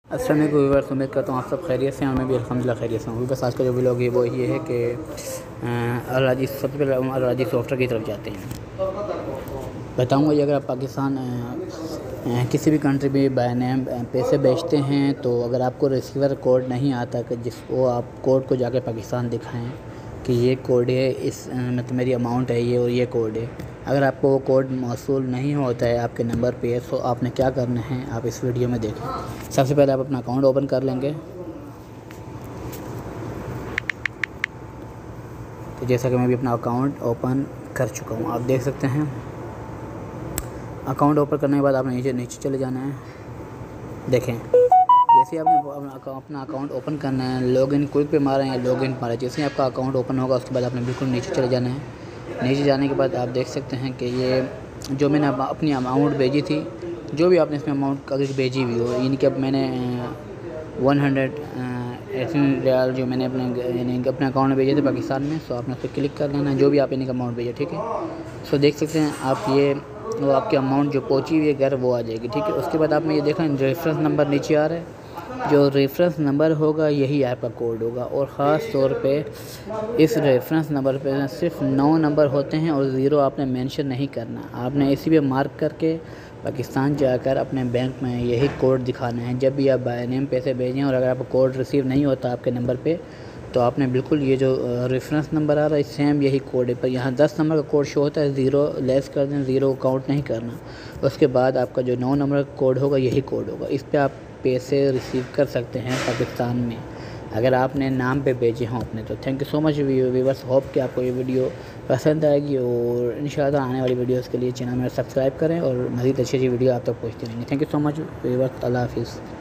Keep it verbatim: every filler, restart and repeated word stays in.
अस्सलाम वालेकुम व्यूअर्स, उम्मीद करता हूँ आप सब खैरियत से हैं और मैं भी अल्हम्दुलिल्लाह खैरियत से हूँ। बस आज का जो व्लॉग है वो ये है कि अल राजी सबसे पहले हम अल राजी सॉफ्टवेयर की तरफ जाते हैं। बताऊँगा ये अगर आप पाकिस्तान आ, किसी भी कंट्री में बाय नेम पैसे भेजते हैं तो अगर आपको रिसीवर कोड नहीं आता कि जिसको आप कोड को जाके पाकिस्तान दिखाएँ कि ये कोड है, इस मतलब मेरी अमाउंट है ये और ये कोड है। अगर आपको वो कोड मौसूल नहीं होता है आपके नंबर पे, तो आपने क्या करना है आप इस वीडियो में देखें। सबसे पहले आप अपना अकाउंट ओपन कर लेंगे। तो जैसा कि मैं भी अपना अकाउंट ओपन कर चुका हूँ, आप देख सकते हैं। अकाउंट ओपन करने के बाद आपने नीचे नीचे चले जाना है। देखें, जैसे आपने अपना अकाउंट ओपन करना है, लॉगिन क्विक पे मारा है या लॉगिन मारा, जैसे आपका अकाउंट ओपन होगा उसके बाद आपने बिल्कुल नीचे चले जाना है। नीचे जाने के बाद आप देख सकते हैं कि ये जो मैंने अपनी अमाउंट भेजी थी, जो भी आपने इसमें अमाउंट अगर भेजी हुई हो, यानी कि अब मैंने वन हंड्रेड एटीन रियाल जो मैंने अपने यानी अपने अकाउंट में भेजे थे पाकिस्तान में, सो आपने उस पर क्लिक कर लेना है जो भी आप यानी कि अमाउंट भेजे, ठीक है। सो देख सकते हैं आप, ये वो आपकी अमाउंट जो पहुंची हुई है घर वो आ जाएगी, ठीक है। उसके बाद आपने ये देखा रेफरेंस नंबर नीचे आ रहा है, जो रेफरेंस नंबर होगा यही आपका कोड होगा। और ख़ास तौर पे इस रेफरेंस नंबर पे सिर्फ नौ नंबर होते हैं और ज़ीरो आपने मेंशन नहीं करना। आपने इसी पे मार्क करके पाकिस्तान जाकर अपने बैंक में यही कोड दिखाना है जब भी आप बाय नेम पैसे भेजें। और अगर आपको कोड रिसीव नहीं होता आपके नंबर पे, तो आपने बिल्कुल ये जो रेफरेंस नंबर आ रहा है सेम यही कोड है, पर यहाँ दस नंबर का कोड शो होता है, ज़ीरो लेस कर दें, ज़ीरो काउंट नहीं करना। उसके बाद आपका जो नौ नंबर का कोड होगा यही कोड होगा। इस पर आप पैसे रिसीव कर सकते हैं पाकिस्तान में अगर आपने नाम पे भेजे हों अपने। तो thank you so much viewers, hope कि आपको ये वीडियो पसंद आएगी और इंशाल्लाह आने वाली वीडियोस के लिए चैनल में सब्सक्राइब करें और मज़ीद अच्छी अच्छी वीडियो आप तक पहुँचती रहेंगी। Thank you so much viewers, Allah हाफिज़।